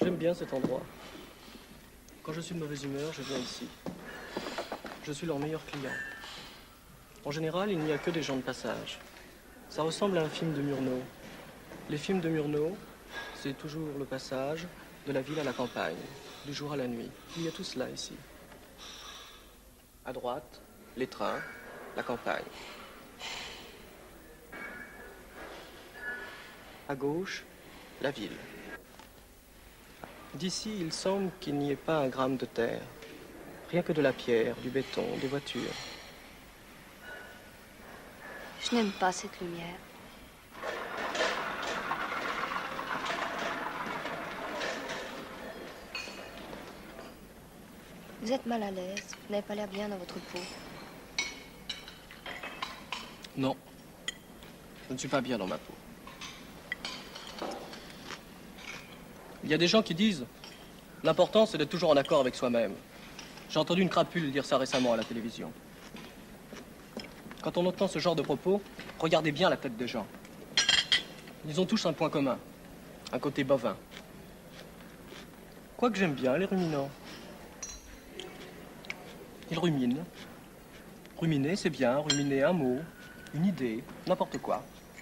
J'aime bien cet endroit. Quand je suis de mauvaise humeur, je viens ici. Je suis leur meilleur client. En général, il n'y a que des gens de passage. Ça ressemble à un film de Murnau. Les films de Murnau, c'est toujours le passage de la ville à la campagne, du jour à la nuit. Il y a tout cela ici. À droite, les trains, la campagne. À gauche, la ville. D'ici, il semble qu'il n'y ait pas un gramme de terre. Rien que de la pierre, du béton, des voitures. Je n'aime pas cette lumière. Vous êtes mal à l'aise. Vous n'avez pas l'air bien dans votre peau. Non, je ne suis pas bien dans ma peau. Il y a des gens qui disent « L'important, c'est d'être toujours en accord avec soi-même ». J'ai entendu une crapule dire ça récemment à la télévision. Quand on entend ce genre de propos, regardez bien la tête des gens. Ils ont tous un point commun, un côté bovin. Quoique j'aime bien les ruminants. Ils ruminent. Ruminer, c'est bien. Ruminer un mot, une idée, n'importe quoi.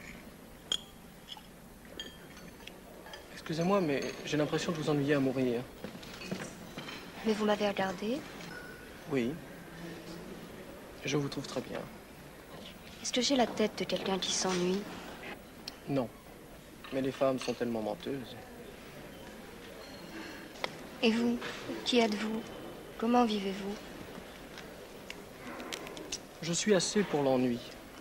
Excusez-moi, mais j'ai l'impression de vous ennuyer à mourir. Mais vous m'avez regardé. Oui. Je vous trouve très bien. Est-ce que j'ai la tête de quelqu'un qui s'ennuie? Non. Mais les femmes sont tellement menteuses. Et vous? Qui êtes-vous? Comment vivez-vous? Je suis assez pour l'ennui.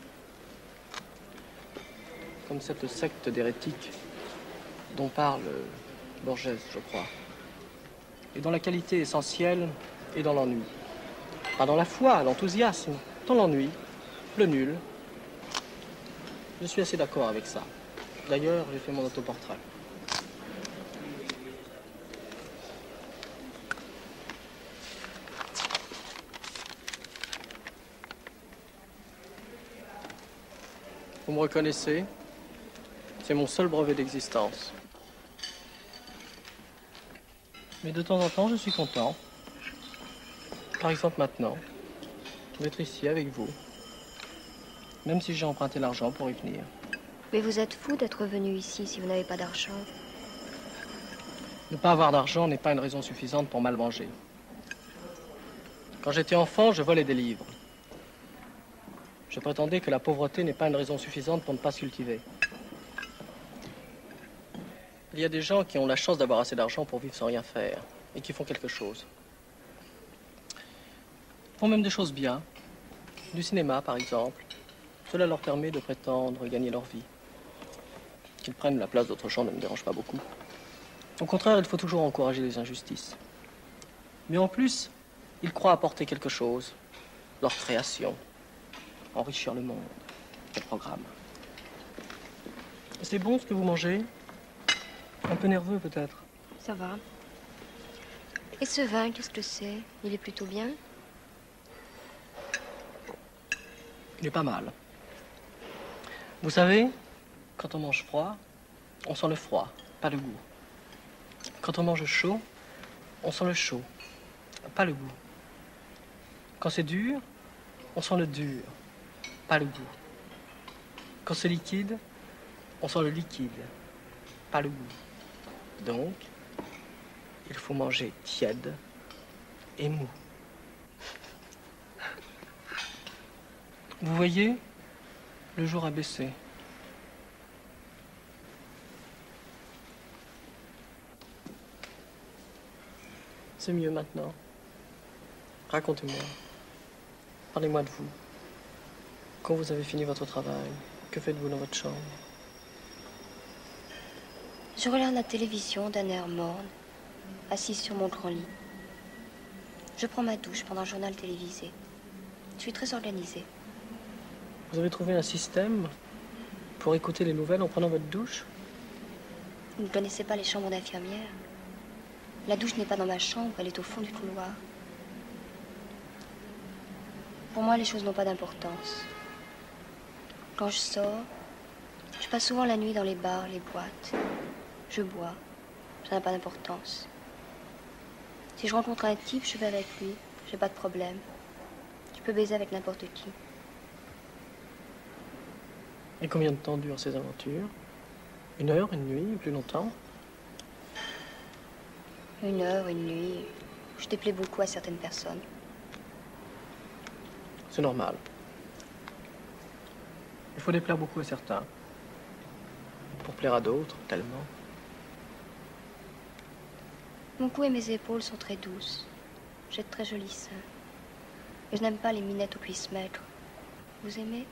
Comme cette secte d'hérétiques dont parle Borges, je crois. Et dont la qualité essentielle est dans l'ennui. Pas dans la foi, l'enthousiasme, dans l'ennui, le nul. Je suis assez d'accord avec ça. D'ailleurs, j'ai fait mon autoportrait. Vous me reconnaissez? C'est mon seul brevet d'existence. Mais de temps en temps, je suis content. Par exemple, maintenant, d'être ici avec vous. Même si j'ai emprunté l'argent pour y venir. Mais vous êtes fou d'être venu ici si vous n'avez pas d'argent. Ne pas avoir d'argent n'est pas une raison suffisante pour mal manger. Quand j'étais enfant, je volais des livres. Je prétendais que la pauvreté n'est pas une raison suffisante pour ne pas se cultiver. Il y a des gens qui ont la chance d'avoir assez d'argent pour vivre sans rien faire et qui font quelque chose. Ils font même des choses bien. Du cinéma, par exemple. Cela leur permet de prétendre gagner leur vie. Qu'ils prennent la place d'autres gens ne me dérange pas beaucoup. Au contraire, il faut toujours encourager les injustices. Mais en plus, ils croient apporter quelque chose. Leur création. Enrichir le monde. Quel programme. C'est bon ce que vous mangez? Un peu nerveux peut-être. Ça va. Et ce vin, qu'est-ce que c'est? Il est plutôt bien? Il est pas mal. Vous savez, quand on mange froid, on sent le froid, pas le goût. Quand on mange chaud, on sent le chaud, pas le goût. Quand c'est dur, on sent le dur, pas le goût. Quand c'est liquide, on sent le liquide, pas le goût. Donc, il faut manger tiède et mou. Vous voyez, le jour a baissé. C'est mieux maintenant. Racontez-moi. Parlez-moi de vous. Quand vous avez fini votre travail, que faites-vous dans votre chambre? Je regarde la télévision d'un air morne, assise sur mon grand lit. Je prends ma douche pendant le journal télévisé. Je suis très organisée. Vous avez trouvé un système pour écouter les nouvelles en prenant votre douche? Vous ne connaissez pas les chambres d'infirmières? La douche n'est pas dans ma chambre, elle est au fond du couloir. Pour moi, les choses n'ont pas d'importance. Quand je sors, je passe souvent la nuit dans les bars, les boîtes. Je bois, Ça n'a pas d'importance. Si je rencontre un type, je vais avec lui. J'ai pas de problème. Je peux baiser avec n'importe qui. Et combien de temps durent ces aventures? 1 heure, 1 nuit, ou plus longtemps? 1 heure, 1 nuit. Je déplais beaucoup à certaines personnes. C'est normal. Il faut déplaire beaucoup à certains. Pour plaire à d'autres, tellement. Mon cou et mes épaules sont très douces. J'ai de très jolis seins. Et je n'aime pas les minettes aux cuisses maigres. Vous aimez?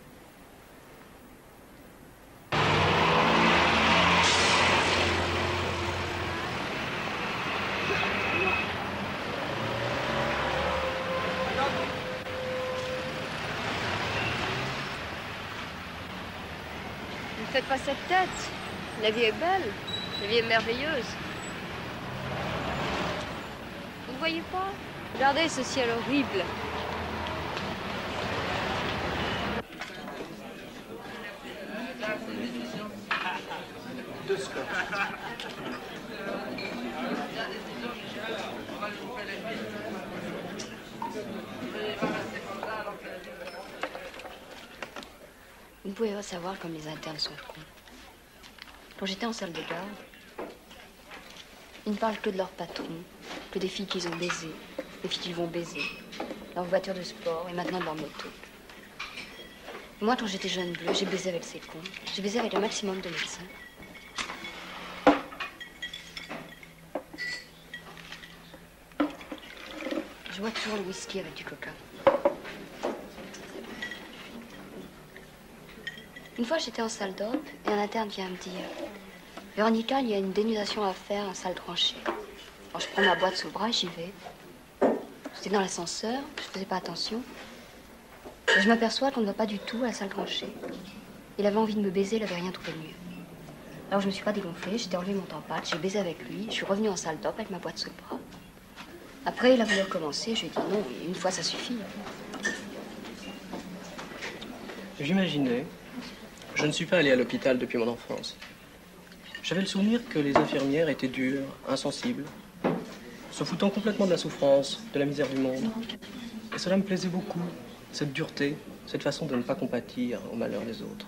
Ne faites pas cette tête. La vie est belle. La vie est merveilleuse. Vous ne voyez pas? Regardez ce ciel horrible. Vous ne pouvez pas savoir comme les internes sont cons. Quand j'étais en salle de garde, ils ne parlent que de leur patron, que des filles qu'ils ont baisées, des filles qu'ils vont baiser, leur voiture de sport et maintenant de leur moto. Et moi, quand j'étais jeune bleue, j'ai baisé avec ces cons. J'ai baisé avec un maximum de médecins. Je bois toujours le whisky avec du coca. Une fois, j'étais en salle d'op et un interne vient me dire « Véronica, il y a une dénudation à faire en salle tranchée. » Alors, je prends ma boîte sous le bras et j'y vais. J'étais dans l'ascenseur, je faisais pas attention. Et je m'aperçois qu'on ne va pas du tout à la salle tranchée. Il avait envie de me baiser, il avait rien trouvé de mieux. Alors, je me suis pas dégonflée, j'étais enlevé mon tempade, j'ai baisé avec lui, je suis revenue en salle d'op avec ma boîte sous le bras. Après, il a voulu recommencer, je lui ai dit non, une fois ça suffit. J'imaginais. Je ne suis pas allé à l'hôpital depuis mon enfance. J'avais le souvenir que les infirmières étaient dures, insensibles, se foutant complètement de la souffrance, de la misère du monde. Et cela me plaisait beaucoup, cette dureté, cette façon de ne pas compatir au malheur des autres.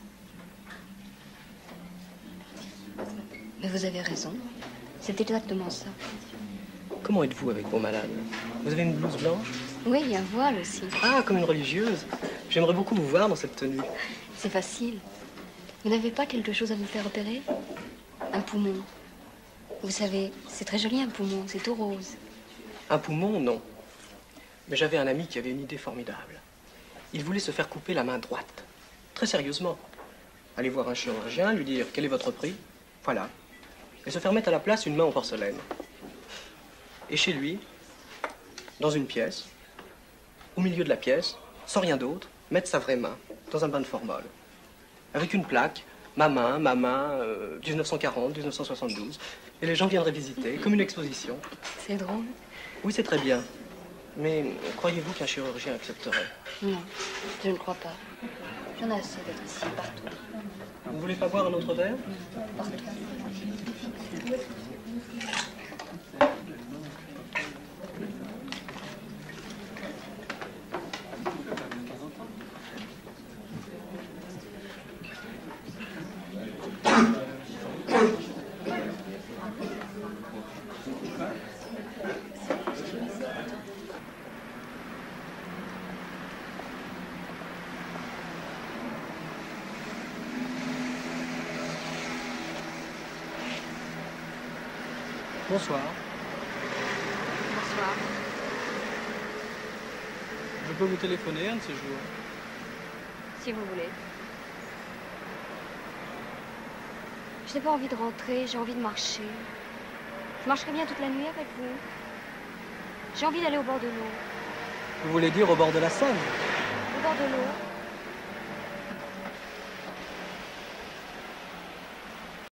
Mais vous avez raison, c'est exactement ça. Comment êtes-vous avec vos malades? Vous avez une blouse blanche? Oui, il y a un voile aussi. Ah, comme une religieuse. J'aimerais beaucoup vous voir dans cette tenue. C'est facile. Vous n'avez pas quelque chose à vous faire opérer? Un poumon. Vous savez, c'est très joli un poumon, c'est tout rose. Un poumon, non. Mais j'avais un ami qui avait une idée formidable. Il voulait se faire couper la main droite. Très sérieusement. Aller voir un chirurgien, lui dire « Quel est votre prix ?» Voilà. Et se faire mettre à la place une main en porcelaine. Et chez lui, dans une pièce, au milieu de la pièce, sans rien d'autre, mettre sa vraie main dans un bain de formol. Avec une plaque, ma main, 1940, 1972. Et les gens viendraient visiter, comme une exposition. C'est drôle. Oui, c'est très bien. Mais croyez-vous qu'un chirurgien accepterait? Non, je ne crois pas. J'en ai assez d'être ici, partout. Vous ne voulez pas boire un autre verre? Partout. Bonsoir. Bonsoir. Je peux vous téléphoner un de ces jours? Si vous voulez. Je n'ai pas envie de rentrer, j'ai envie de marcher. Je marcherai bien toute la nuit avec vous. J'ai envie d'aller au bord de l'eau. Vous voulez dire au bord de la Seine? Au bord de l'eau.